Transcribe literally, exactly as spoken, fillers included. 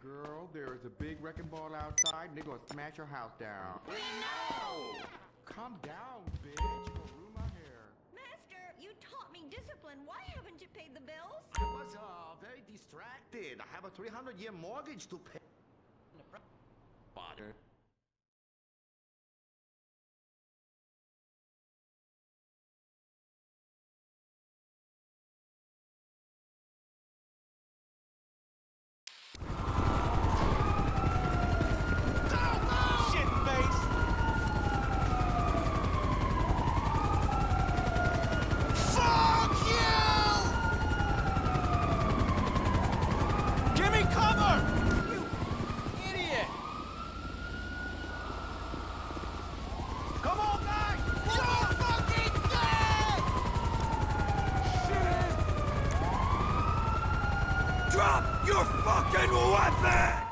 Girl, there is a big wrecking ball outside and they're gonna smash your house down. We know! Calm down, bitch. You're gonna ruin my hair. Master, you taught me discipline. Why haven't you paid the bills? I was uh, very distracted. I have a three hundred year mortgage to pay. Butter. Drop your fucking weapon!